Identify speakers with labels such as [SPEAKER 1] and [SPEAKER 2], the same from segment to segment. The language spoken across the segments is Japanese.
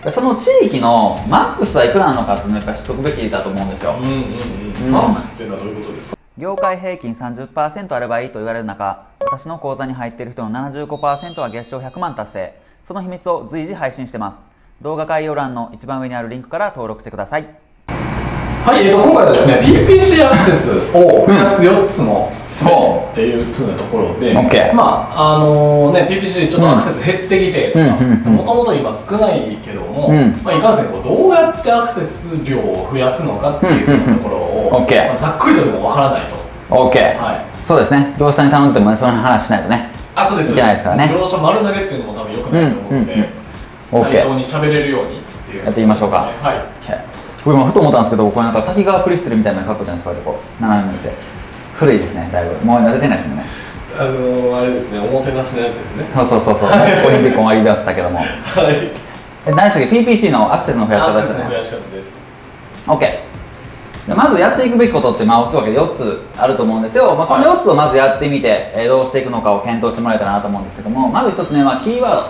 [SPEAKER 1] その地域のマックスはいくらなのかっていうのをやっぱり知っておくべきだと思うんですよ。
[SPEAKER 2] マックスっていうのはどういうことですか？
[SPEAKER 1] 業界平均 30% あればいいと言われる中、私の口座に入っている人の 75% は月賞100万達成。その秘密を随時配信してます。動画概要欄の一番上にあるリンクから登録してください。
[SPEAKER 2] はい、今回はですね PPC アクセスを増やす4つのスメっていうふうなところで、まあPPC ちょっとアクセス減ってきてもともと今少ないけども、まあ、いかんせんこうどうやってアクセス量を増やすのかっていうところを、まあ、ざっくりとでもわからないと。
[SPEAKER 1] はい、そうですね。業者に頼んでもその話しないとね、
[SPEAKER 2] そうです、
[SPEAKER 1] いけないですからね。
[SPEAKER 2] 業者丸投げっていうのも多分良くないと思うので、対等に喋れるようにっていう、
[SPEAKER 1] やってみましょうか。はい。僕今ふと思ったんですけど、これなんか滝川クリステルみたいな格好じゃないですか、こう斜め向いて古いですね、だいぶ。もう慣れてないですもんね。
[SPEAKER 2] あれですね、おもてなしのやつですね。
[SPEAKER 1] そうオリンピック終わり出したけども。はい。何でしたっけ、 PPC のアクセスの増やし方ですね。
[SPEAKER 2] アクセスの増やし方です。
[SPEAKER 1] OK。まずやっていくべきことって大きく分けて4つあると思うんですよ。この4つをまずやってみて、どうしていくのかを検討してもらえたらなと思うんですけども、まず1つ目はキーワード。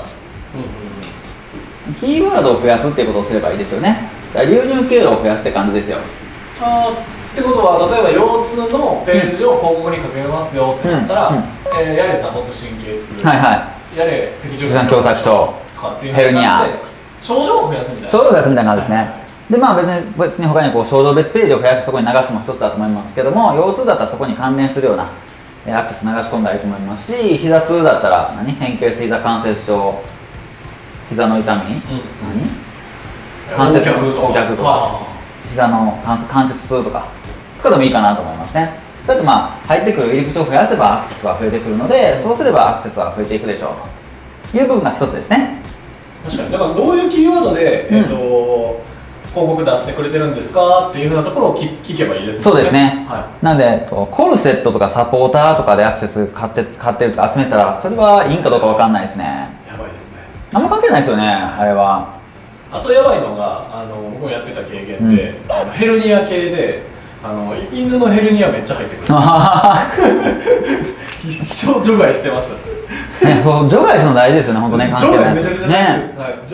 [SPEAKER 1] キーワードを増やすっていうことをすればいいですよね。流入経路を増やすって感じですよ。
[SPEAKER 2] ってことは、例えば腰痛のページを広告にかけますよってなったら、やれ座骨神経痛、やれ脊柱管狭窄症、ヘルニア、症状を増やすみたいな。症状を増やすみたいな感じですね。
[SPEAKER 1] で別に他に症状別ページを増やしてそこに流すのも一つだと思いますけども、腰痛だったらそこに関連するようなアクセス流し込んだらいいと思いますし、膝痛だったら変形性膝関節症、膝の痛み、関節痛とか膝の関節痛とかでもいいかなと思いますね。それと入ってくる入り口を増やせばアクセスは増えてくるので、そうすればアクセスは増えていくでしょうという部分が一つですね。
[SPEAKER 2] 確かに、だからどういうキーワードで、広告出してくれてるんですかっていうふうなところを聞けばいいですね。
[SPEAKER 1] そうですね。なのでコルセットとかサポーターとかでアクセス買ってると集めたら、それはいいんかどうか分かんないですね。
[SPEAKER 2] やばいですね。
[SPEAKER 1] あんま関係ないですよね、あれは。
[SPEAKER 2] あとやばいのが、僕もやってた経験で、ヘルニア系で犬のヘルニアめっちゃ入ってくる一生除外してました
[SPEAKER 1] 除外するの大事ですよね、本当ね。
[SPEAKER 2] 除外めちゃくちゃ大事です。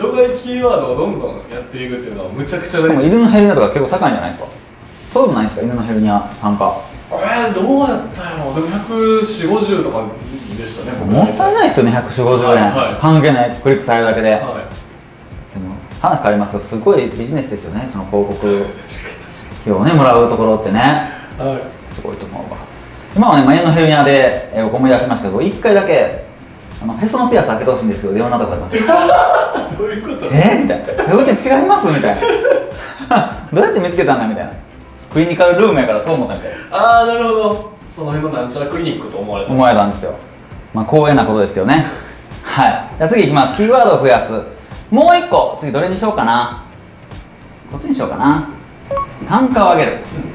[SPEAKER 2] 除外キーワードをどんどんやっていくっていうのはむちゃくちゃ大事。
[SPEAKER 1] しかも犬のヘルニアとか結構高いんじゃないですか。そうでもないですか、犬のヘルニア単価。
[SPEAKER 2] どうやったんやろ。でも140、50とかでしたね。
[SPEAKER 1] もったいないですよね、140、50円。関係ない、クリックされるだけで。でも話変わりますけど、すごいビジネスですよね、その広告費をねもらうところってね。すごいと思うわ。今はね、眉のヘルニアで思い出しましたけど、1回だけへそのピアス開けてほしいんですけど電話になったことあります。
[SPEAKER 2] どういうこと？
[SPEAKER 1] みたいな。うち違いますみたいな。どうやって見つけたんだみたいな。クリニカルルームやからそう思ったみたいな。
[SPEAKER 2] なるほど。その辺のなんちゃらクリニックと思われた
[SPEAKER 1] んですよ。光栄なことですけどね。はい。じゃあ次いきます。キーワードを増やす。もう1個、次どれにしようかな。こっちにしようかな。単価を上げる。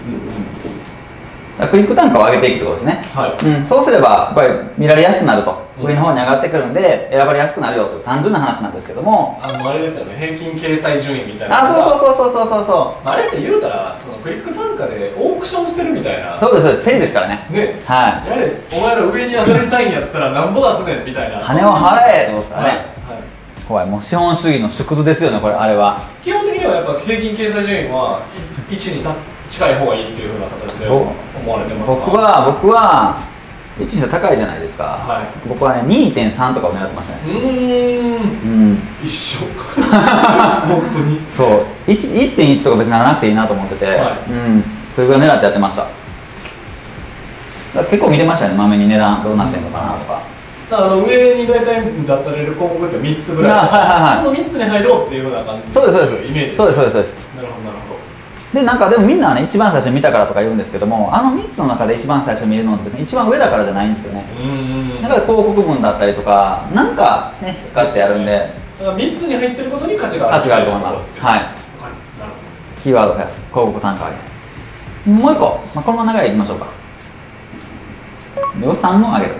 [SPEAKER 1] クリック単価を上げていくってことですね。そうすればやっぱり見られやすくなると、上の方に上がってくるんで選ばれやすくなるよという単純な話なんですけども、
[SPEAKER 2] あれですよね、平均掲載順位みたいな。
[SPEAKER 1] そう
[SPEAKER 2] あれって言うたらそのクリック単価でオークションしてるみたいな。
[SPEAKER 1] そうです、セールですからね。
[SPEAKER 2] やれお前ら上に上がりたいんやったらなんぼ出すねんみたいな。
[SPEAKER 1] 金を払えってことですからね。怖い、もう資本主義の縮図ですよね、これ。あれは
[SPEAKER 2] 基本的にはやっぱ平均掲載順位は1に近い方がいいっていうふうな形で思われてますか？
[SPEAKER 1] 僕は1に高いじゃないですか。僕はね 2.3 とかを狙ってましたね。
[SPEAKER 2] 一緒本当に
[SPEAKER 1] そう、1.1 とか別にならなくていいなと思ってて、それぐらい狙ってやってました。結構見てましたね、まめに値段どうなってんのかなとか。
[SPEAKER 2] 上に大体出される広告って3つぐらい、その3つに入ろうっていうような感じ。
[SPEAKER 1] そうですイメージ。そうです。
[SPEAKER 2] なるほど。
[SPEAKER 1] ででもみんなね一番最初に見たからとか言うんですけども、3つの中で一番最初に見るのって別に一番上だからじゃないんですよね。だから広告文だったりとかなんかね引っかしてやるんで、
[SPEAKER 2] 3つに入ってることに価値がある
[SPEAKER 1] と思います。キーワード増やす、広告単価上げ。もう1個、このまま長いいきましょうか。予算を上げる。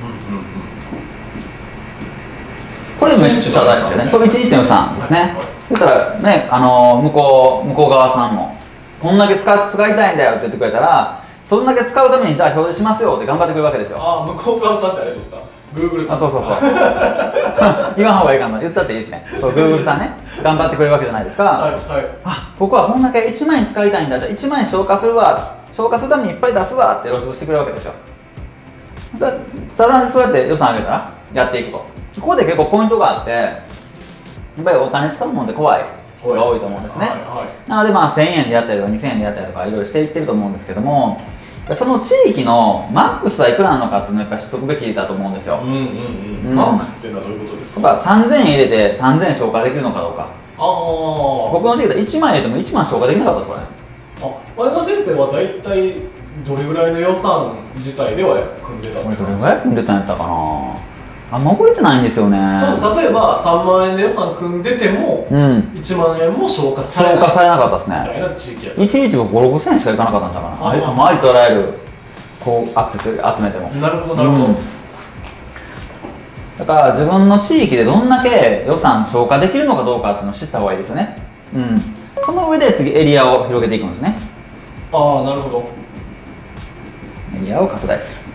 [SPEAKER 1] これめっちゃ大事ですよね。それ1日の予算ですね。そしたらね、向こう側さんもこんだけ使いたいんだよって言ってくれたら、そんだけ使うためにじゃあ表示しますよって頑張ってくれるわけですよ。
[SPEAKER 2] 向こう側さんってあれですか、 Google さん。
[SPEAKER 1] そうそうそう言わん方がいいかな、言ったっていいですね。そう Google さんね、頑張ってくれるわけじゃないですか。
[SPEAKER 2] はいはい。
[SPEAKER 1] あ、僕はこんだけ1万円使いたいんだ、じゃあ1万円消化するわ、消化するためにいっぱい出すわって露出してくれるわけですよ。ただそうやって予算上げたらやっていくと。ここで結構ポイントがあって、やっぱりお金使うものって怖い人が多いと思うんですね。なので1000円でやったりとか2000円でやったりとかいろいろしていってると思うんですけども、その地域のマックスはいくらなのかっていうのをやっぱり知っておくべきだと思うんですよ。
[SPEAKER 2] マックスっていうのはどういうことですか？
[SPEAKER 1] やっぱ3000円入れて3000円消化できるのかどうか。僕の地域で1万円入れても1万消化できなかったですからね。
[SPEAKER 2] 前田先生は大体どれぐらいの予算自体では組んでたんですか？
[SPEAKER 1] どれぐらい組んでたんやったかな、あんま覚えてないんですよね。
[SPEAKER 2] 例えば3万円で予算組んでても、1万円も消化されなかったですね。みたいな地域やった。1日僕5、6千円しかいかなかったんじゃないかな。ありとあらゆるこうアクセス集めても。 なるほどなるほど。
[SPEAKER 1] だから自分の地域でどんだけ予算消化できるのかどうかっていうのを知った方がいいですよね。その上で次エリアを広げていくんですね。
[SPEAKER 2] なるほど。
[SPEAKER 1] エリアを拡大する。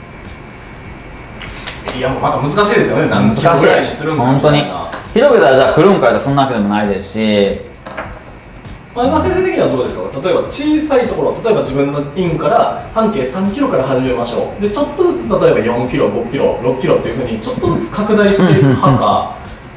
[SPEAKER 2] いやもうまた難しいですよね。何キロぐらいにするんかみたいな。
[SPEAKER 1] 本当に広げたらじゃあ来るんかいとそんなわけでもないですし、
[SPEAKER 2] 前川先生的にはどうですか？例えば小さいところ、例えば自分の院から半径3キロから始めましょう。でちょっとずつ例えば4キロ、5キロ、6キロっていうふうにちょっとずつ拡大していく派か、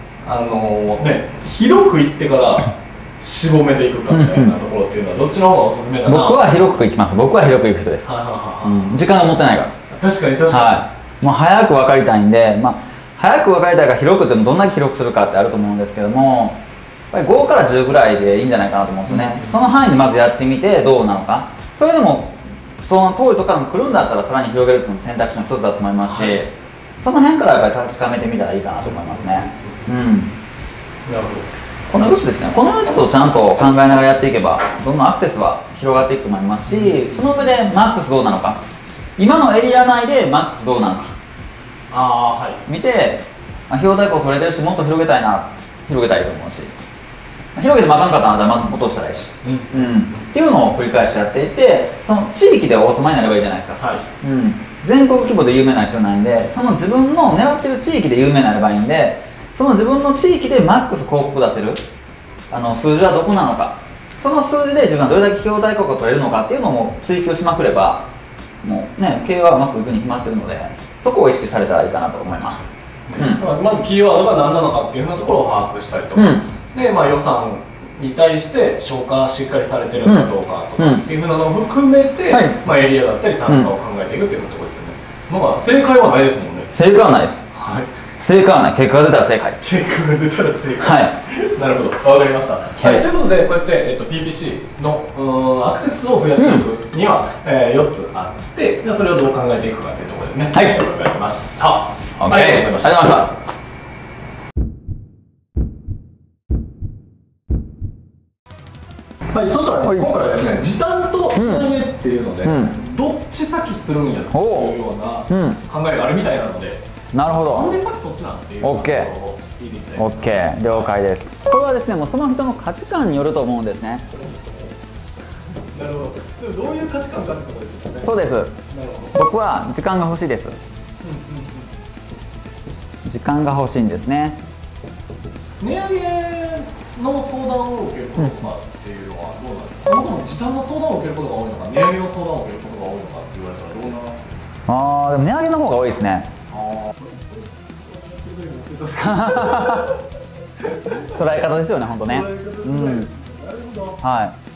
[SPEAKER 2] 広くいってから絞めていくかみたいなところっていうのはどっちの方がおすすめだな？
[SPEAKER 1] 僕は広く行きます。僕は広く行く人です。時間が持ってないから。
[SPEAKER 2] 確かに確かに。
[SPEAKER 1] もう早く分かりたいんで、早く分かりたいから広くてもどんだけ広くするかってあると思うんですけども、やっぱり5から10ぐらいでいいんじゃないかなと思うんですよね。その範囲でまずやってみてどうなのか。それでもその遠いところからも来るんだったらさらに広げるっていうのも選択肢の一つだと思いますし、その辺からやっぱり確かめてみたらいいかなと思いますね。
[SPEAKER 2] なるほど。
[SPEAKER 1] この4つですね。この4つをちゃんと考えながらやっていけばどんどんアクセスは広がっていくと思いますし、その上でマックスどうなのか、今のエリア内でマックスどうなのか見て、費用対効取れてるしもっと広げたいな、広げたいと思うし、広げてもあかんかったな、じゃあまた落としたらいいし、っていうのを繰り返しやっていって、その地域でお住まいになればいいじゃないですか。全国規模で有名な必要ないんで、その自分の狙ってる地域で有名になればいいんで、その自分の地域でマックス広告出せる数字はどこなのか、その数字で自分がどれだけ費用対効果が取れるのかっていうのを追求しまくれば、もうね、経営はうまくいくに決まってるので、そこを意識されたらいいかなと思います。
[SPEAKER 2] まずキーワードが何なのかっていうようなところを把握したりとか、で、予算に対して消化しっかりされてるかどうかとかっていうふうなのを含めて、エリアだったり単価を考えていくっていうところですよね。正解はないですもんね。
[SPEAKER 1] 正解はないです。正解はない。結果が出たら正解。
[SPEAKER 2] 結果が出たら正解。なるほど、わかりました。ということで、こうやって、PPC のアクセスを増やしていくには、4つあって、それをどう考えていくかというところですね。わかりました。ありがとうございました。そしたら今回はですね、時短と値上げっていうので、どっち先するんやというような考えがあるみたいなので、
[SPEAKER 1] なるほど。
[SPEAKER 2] なんで先そっちなんていうのを聞いていきたい。
[SPEAKER 1] OK、了解です。これはですね、もうその人の価値観によると思うんですね。
[SPEAKER 2] なるほど。でもどういう価値観かってことですよね。
[SPEAKER 1] そうです。僕は時間が欲しいです。時間が欲しいんですね。
[SPEAKER 2] 値上げの相談を受けることとかっていうのはどうなんですか？そもそも時短の相談を受けることが多いのか、値上げの相談を受けることが多いのかって言われたらどうな？
[SPEAKER 1] でも値上げの方が多いですね。捉え方ですよね、本当ね。